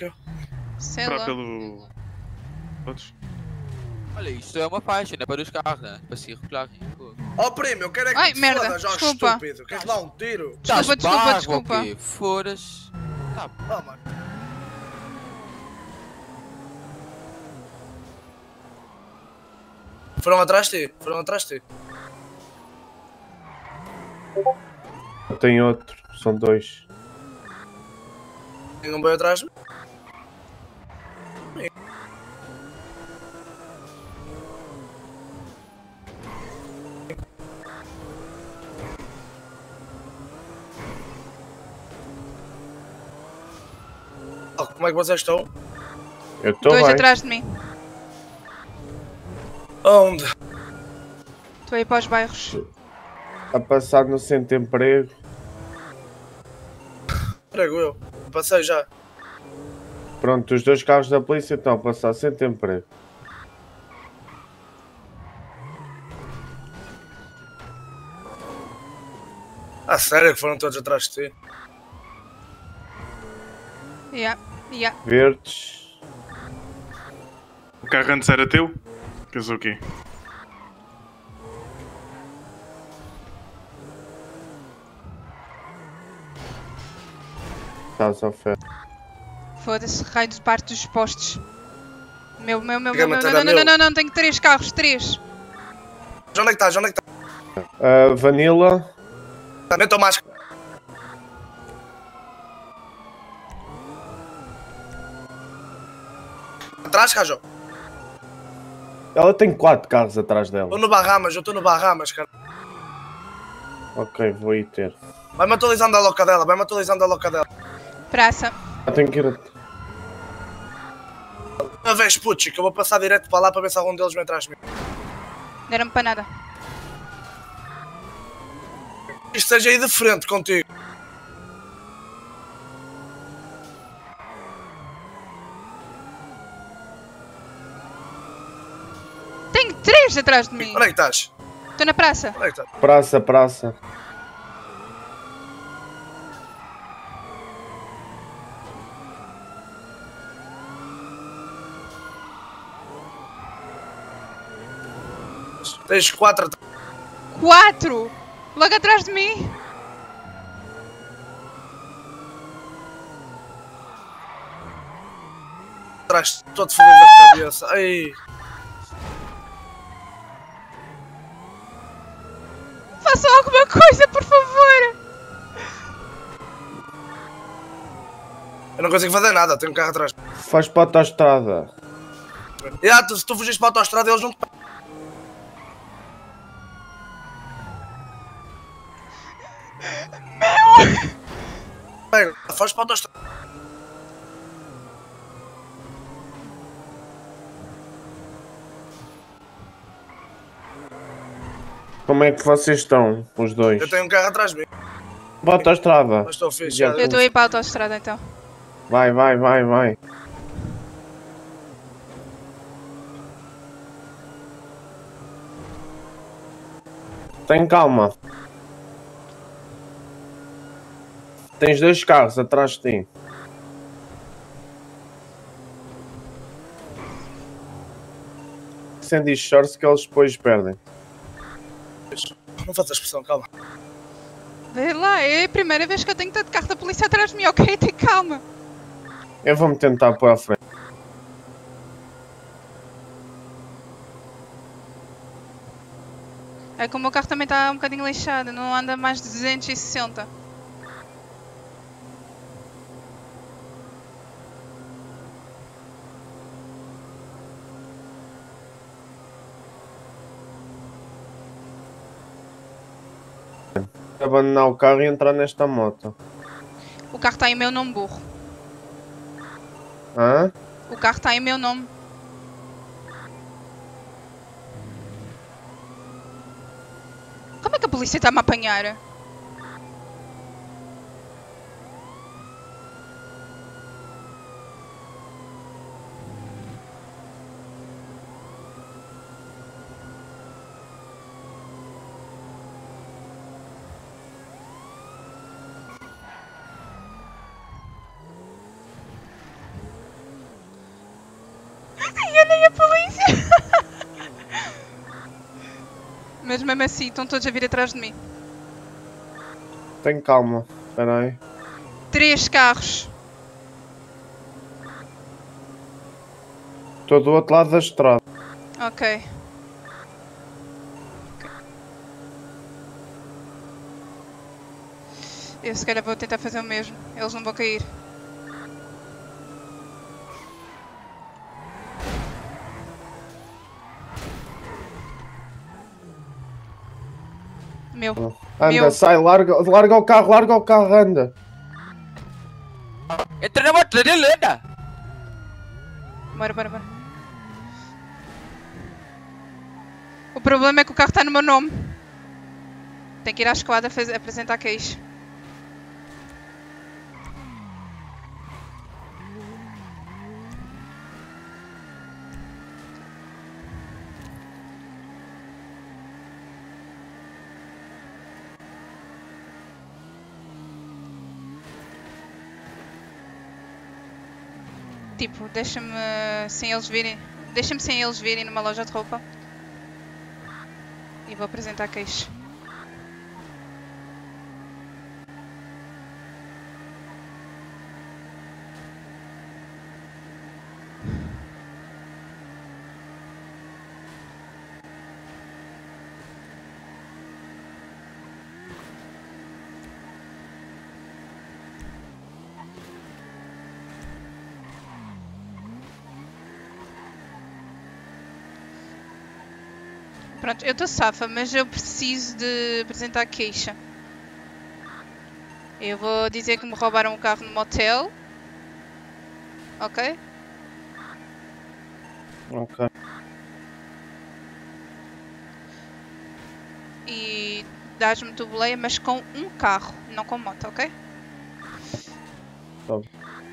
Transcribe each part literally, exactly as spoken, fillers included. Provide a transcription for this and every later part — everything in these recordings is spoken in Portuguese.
que eu? Sei Para lá. pelo. Todos. Olha, isto é uma faixa, não é para os carros, né? Para se regularem. Oh primo, eu quero é que Ai, tu te merda, fodas, ó desculpa. estúpido. Queres dar um tiro? Desculpa, desculpa, desculpa. Ok, foras. Tá. Oh, mano. Foram atrás de ti, foram atrás de ti. Tem outro, são dois. Tem um boi atrás de mim. Oh, como é que vocês estão? Eu estou Dois bem. atrás de mim. Onde? Estou a ir para os bairros. A passar no centro de emprego. Prego eu. Passei já. Pronto, os dois carros da polícia estão a passar centro de emprego. Ah, sério que foram todos atrás de ti? Yeah, yeah. Verdes. O carro antes era teu? Queres o quê? Estás a fé. Foda-se, raio de parte dos postes. Meu, meu, meu, Quer meu, meu. matar Não, a não, não, meu? não, não, tenho três carros, três. Já onde é que estás? Já onde é que estás? Uh, Vanilla. Também estou mais. Atrás, Rajo? Ela tem quatro carros atrás dela. Estou no Bahamas, eu estou no Bahamas, cara. Ok, vou ir ter. Vai-me atualizando a loca dela, vai-me atualizando a loca dela. Praça. Ah, tenho que ir a... Uma vez, putz, que eu vou passar direto para lá para ver se algum deles vem atrás de mim. Deram-me para nada. Isto seja aí de frente contigo. Tenho três atrás de mim. Onde é que estás? Estou na praça. Onde é que estás? Praça, praça. Tens quatro atrás. Quatro! Logo atrás de mim. Estou de fodido da cabeça. Ai. Façam alguma coisa, por favor. Eu não consigo fazer nada, tenho um carro atrás. Faz para a autoestrada. Ah, tu, se tu fugiste para a autostrada, eles não te... Meu! Faz para a autostrada. Como é que vocês estão, os dois? Eu tenho um carro atrás de mim, Para a autoestrada. mas estou fixe. Já Já. Eu estou a ir para a autostrada então. Vai, vai, vai, vai. Tem calma. Tens dois carros atrás de ti. Sem diz shorts que eles depois perdem. Não faças pressão, calma. Vê lá, é a primeira vez que eu tenho tanto carro da polícia atrás de mim, ok? Tem calma. Eu vou-me tentar pôr à frente. É que o meu carro também está um bocadinho lixado, não anda mais de duzentos e sessenta. Abandonar o carro e entrar nesta moto. O carro está em meu nome, burro. Hã? O carro está em meu nome. Como é que a polícia está a me apanhar? polícia! Mas mesmo assim estão todos a vir atrás de mim. Tem calma. Espera aí. Três carros. Estou do outro lado da estrada. Ok. Eu se calhar vou tentar fazer o mesmo. Eles não vão cair. Meu. Anda, Meu. sai, larga, larga o carro, larga o carro, anda. Entra na moto dele, anda! Bora, bora, bora. O problema é que o carro está no meu nome. Tem que ir à esquadra fazer, apresentar queixa. Tipo, deixa-me sem eles virem. Deixa-me sem eles virem numa loja de roupa. E vou apresentar queixa. Pronto, eu estou safa, mas eu preciso de apresentar queixa. Eu vou dizer que me roubaram o carro no motel. Ok? Ok. E dás-me tu boleia, mas com um carro, não com moto, ok? Tá bom.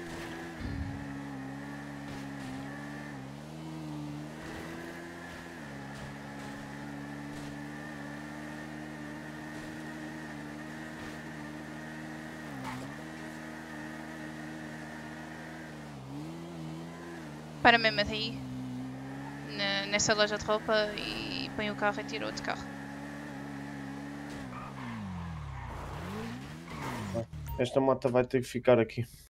Para mesmo aí, na- nessa loja de roupa e põe o carro e tira outro carro. Esta moto vai ter que ficar aqui.